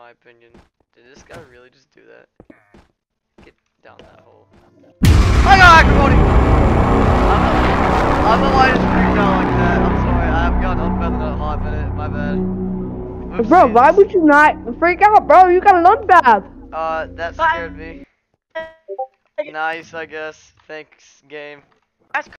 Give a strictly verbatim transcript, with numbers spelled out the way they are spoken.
my opinion. Did this guy really just do that? Get down that hole. I got Acrimony! I'm the one who's freaked out like that. I'm sorry, I haven't gotten Unfath in a hot minute. My bad. Oopsies. Bro, why would you not freak out, bro? You got an Unfath. Uh, that scared me. Nice, I guess. Thanks, game.